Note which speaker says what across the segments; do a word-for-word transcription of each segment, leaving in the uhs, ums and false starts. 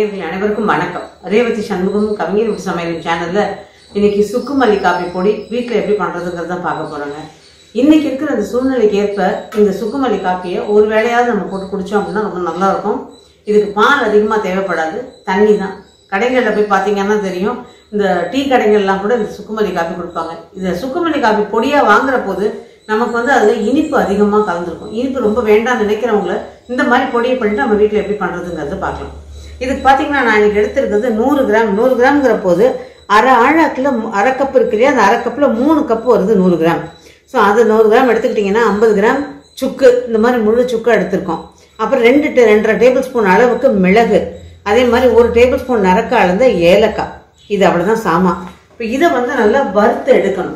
Speaker 1: நேயர்கள் அனைவருக்கும் வணக்கம். ரேவதி சண்முகம் கவிஞர் வீட்டு சமையல் சேனல்ல இன்னைக்கு சுக்குமல்லி காப்பி பொடி வீட்டில் எப்படி பண்றதுங்கிறத பார்க்க போறாங்க. இன்னைக்கு இருக்கிற அந்த சூழ்நிலைக்கு ஏற்ப இந்த சுக்குமல்லி காப்பியை ஒரு வேளையாவது நம்ம போட்டு குடிச்சோம் அப்படின்னா ரொம்ப நல்லா இருக்கும். இதுக்கு பால் அதிகமாக தேவைப்படாது, தண்ணி தான். கடைகளில் போய் பார்த்தீங்கன்னா தெரியும், இந்த டீ கடைகள்லாம் கூட இந்த சுக்குமல்லி காப்பி கொடுப்பாங்க. இந்த சுக்குமல்லி காப்பி பொடியாக வாங்குற போது நமக்கு வந்து அதில் இனிப்பு அதிகமாக கலந்துருக்கும். இனிப்பு ரொம்ப வேண்டாம்னு நினைக்கிறவங்கள இந்த மாதிரி பொடியை பண்ணிட்டு நம்ம வீட்டில் எப்படி பண்ணுறதுங்கிறத பார்க்கலாம். இதுக்கு பார்த்தீங்கன்னா நான் இன்னைக்கு எடுத்துருக்கிறது நூறு கிராம் நூறு கிராம்ங்கிற போது அரை ஆழாக்கில் அரை கப்பு இருக்கு இல்லையா, அந்த அரை கப்பில் மூணு கப்பு வருது நூறு கிராம். ஸோ அது நூறு கிராம் எடுத்துக்கிட்டிங்கன்னா ஐம்பது கிராம் சுக்கு, இந்த மாதிரி முழு சுக்கு எடுத்திருக்கோம். அப்புறம் ரெண்டு ரெண்டரை டேபிள் ஸ்பூன் அளவுக்கு மிளகு, அதே மாதிரி ஒரு டேபிள் ஸ்பூன் நரக்க அளந்த ஏலக்காய். இது அவ்வளோதான் சாமா. இப்போ இதை வந்து நல்லா வறுத்து எடுக்கணும்.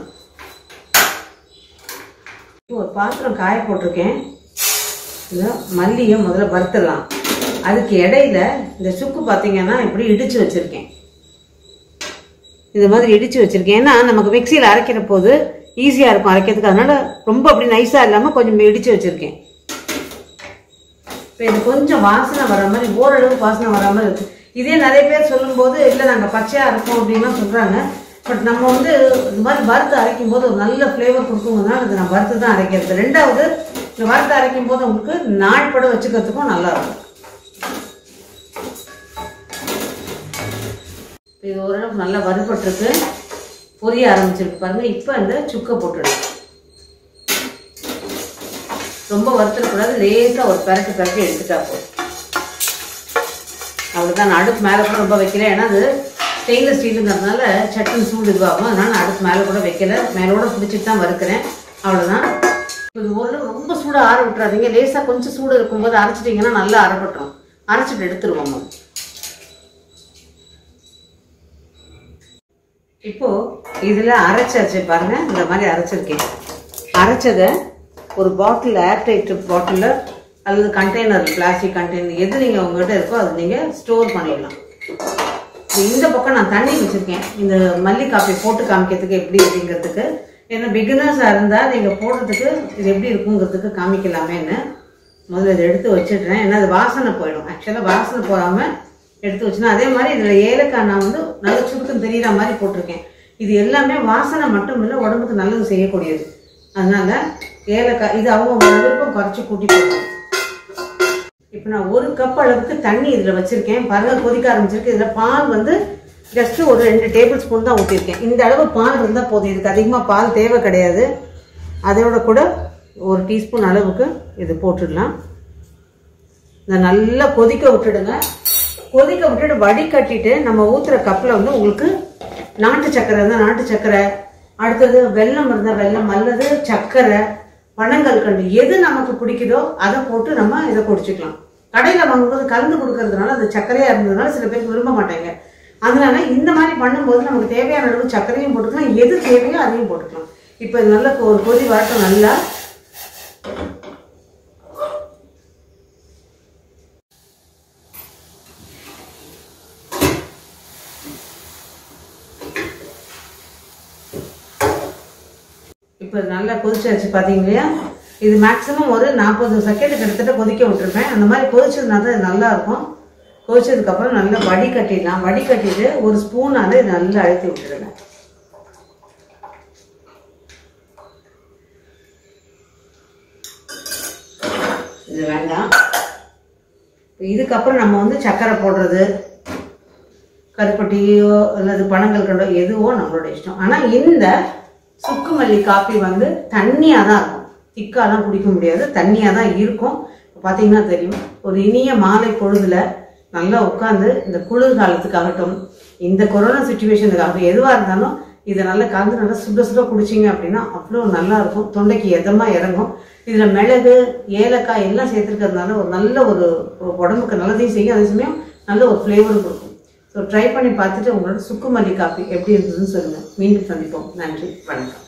Speaker 1: ஒரு பாத்திரம் காய போட்டிருக்கேன். இதை மல்லியை முதல்ல வறுத்துடலாம். அதுக்கு இடையில இந்த சுக்கு பார்த்தீங்கன்னா இப்படி இடிச்சு வச்சிருக்கேன். இது மாதிரி இடிச்சு வச்சிருக்கேன். ஏன்னா நமக்கு மிக்சியில் அரைக்கிற போது ஈஸியாக இருக்கும் அரைக்கிறதுக்கு, அதனால ரொம்ப அப்படி நைஸாக இல்லாமல் கொஞ்சம் இடிச்சு வச்சிருக்கேன். இப்போ இது கொஞ்சம் வாசனை வர மாதிரி, ஓரளவு வாசனை வர மாதிரி இருக்கு. இதே நிறைய பேர் சொல்லும்போது இல்லை நாங்கள் பச்சையாக இருக்கும் அப்படின்லாம் சொல்கிறாங்க. பட் நம்ம வந்து இந்த மாதிரி வறுத்து அரைக்கும் போது ஒரு நல்ல ஃப்ளேவர் கொடுக்கும்போதுனால இது நான் வறுத்து தான் அரைக்கிறது. ரெண்டாவது, இந்த வறுத்து அரைக்கும் போது உங்களுக்கு நாள் படம் வச்சுக்கிறதுக்கும் நல்லா இருக்கும். இது ஓரளவுக்கு நல்லா வறுபட்டுருக்கு, பொரிய ஆரம்பிச்சிருக்கு பாருங்க. இப்போ இந்த சுக்கை போட்டுடும். ரொம்ப வறுத்துடக்கூடாது, லேசாக ஒரு பரட்டு பரட்டி எடுத்துட்டா போதும். அவ்வளோதான். நான் அடுப்பு மேலே கூட ரொம்ப வைக்கல, ஏன்னா அது ஸ்டெயின்லெஸ் ஸ்டீலுங்கிறதுனால சட்டுன்னு சூடு இதுவாகும். அதனால நான் அடுப்பு மேலே கூட வைக்கல, மேலோட பிடிச்சிட்டு தான் வறுக்கிறேன். அவ்வளோதான். இது ஓரளவு ரொம்ப சூடாக ஆற விட்டுறாதீங்க. லேசாக கொஞ்சம் சூடு இருக்கும்போது அரைச்சிட்டிங்கன்னா நல்லா அரைப்பட்டுரும். அரைச்சிட்டு எடுத்துருவோம். இப்போ இதில் அரைச்சாச்சு பாருங்க, இந்த மாதிரி அரைச்சிருக்கேன். அரைச்சதை ஒரு பாட்டில், ஏர்டைட் பாட்டிலில் அல்லது கண்டெய்னர், பிளாஸ்டிக் கண்டெய்னர், எது நீங்கள் உங்கள்கிட்ட இருக்கோ அது நீங்கள் ஸ்டோர் பண்ணிடலாம். இந்த பக்கம் நான் தண்ணி வச்சுருக்கேன், இந்த மல்லி காப்பி போட்டு காமிக்கிறதுக்கு எப்படி அப்படிங்கிறதுக்கு. ஏன்னா பிகினர்ஸாக இருந்தால் நீங்கள் போடுறதுக்கு இது எப்படி இருக்குங்கிறதுக்கு காமிக்கலாமேன்னு முதல்ல இதை எடுத்து வச்சிடுறேன். ஏன்னா அது வாசனை போயிடும். ஆக்சுவலாக வாசனை போகாமல் எடுத்து வச்சுனா. அதே மாதிரி இதில் ஏலக்காய் நான் வந்து நல்ல சுருக்கம் தெரிகிற மாதிரி போட்டிருக்கேன். இது எல்லாமே வாசனை மட்டும் இல்லை, உடம்புக்கு நல்லது செய்யக்கூடியது. அதனால ஏலக்காய் இது அவங்க விருப்பம் குறைச்சி கூட்டி போடுறேன். இப்போ நான் ஒரு கப் அளவுக்கு தண்ணி இதில் வச்சுருக்கேன். பாருங்கள் கொதிக்க ஆரம்பிச்சிருக்கு. இதில் பால் வந்து ஜஸ்ட்டு ஒரு ரெண்டு டேபிள் ஸ்பூன் தான் ஊற்றிருக்கேன். இந்த அளவு பால் இருந்தால் போதும், இதுக்கு அதிகமாக பால் தேவை கிடையாது. அதோட கூட ஒரு டீஸ்பூன் அளவுக்கு இது போட்டுடலாம். இதை நல்லா கொதிக்க விட்டுடுங்க. கொதிக்க விட்டுட்டு வடிகட்டிட்டு நம்ம ஊற்றுற கப்பில் வந்து உங்களுக்கு நாட்டு சக்கரை இருந்தால் நாட்டு சக்கரை, அடுத்தது வெல்லம் இருந்தால் வெல்லம், அல்லது சக்கரை, பனங்கற்கண்டு, எது நமக்கு பிடிக்குதோ அதை போட்டு நம்ம இதை குடிச்சிக்கலாம். கடையில் வாங்கும்போது கலந்து கொடுக்கறதுனால அது சர்க்கரையாக இருந்ததுனால சில பேருக்கு விரும்ப மாட்டாங்க. அதனால இந்த மாதிரி பண்ணும்போது நமக்கு தேவையான அளவு சர்க்கரையும் போட்டுக்கலாம், எது தேவையோ அதையும் போட்டுக்கலாம். இப்போ இது நல்லா ஒரு கொதி வரட்டும். நல்லா இப்போ நல்லா கொதிச்சாச்சு பார்த்தீங்க இல்லையா. இது மேக்ஸிமம் ஒரு நாற்பது செகண்ட் கிட்டத்தட்ட கொதிக்க விட்டுருப்பேன். அந்த மாதிரி கொதிச்சதுனா தான் இது நல்லா இருக்கும். கொதிச்சதுக்கப்புறம் நல்லா வடிகட்டிடலாம். வடிகட்டிட்டு ஒரு ஸ்பூனால் இது நல்லா அழுத்தி விட்டுடுங்க. இது வேண்டாம். இதுக்கப்புறம் நம்ம வந்து சக்கரை போடுறது, கருப்பட்டியோ அல்லது பனங்கற்கண்டோ எதுவோ நம்மளோட இஷ்டம். ஆனால் இந்த சுக்குமல்லி காப்பி வந்து தண்ணியாக தான் இருக்கும், திக்காலாம் குடிக்க முடியாது, தண்ணியாக தான் இருக்கும். பார்த்தீங்கன்னா தெரியும். ஒரு இனிய மாலை பொழுதுல நல்லா உட்காந்து இந்த குளிர் காலத்துக்காகட்டும், இந்த கொரோனா சுச்சுவேஷனுக்காகட்டும், எதுவாக இருந்தாலும் இதை நல்லா கலந்து நல்லா சுட சுட குடிச்சிங்க அப்படின்னா அவ்வளோ நல்லா இருக்கும். தொண்டைக்கு எதமாக இறங்கும். இதில் மிளகு, ஏலக்காய் எல்லாம் சேர்த்துருக்கிறதுனால ஒரு நல்ல ஒரு உடம்புக்கு நல்லதையும் செய்யும், அதே சமயம் நல்ல ஒரு ஃப்ளேவரும் கொடுக்கும். ஸோ ட்ரை பண்ணி பார்த்துட்டு உங்களோட சுக்குமல்லி காப்பி எப்படி இருந்ததுன்னு சொல்லுங்கள். மீண்டும் சந்திப்போம். நன்றி, வணக்கம்.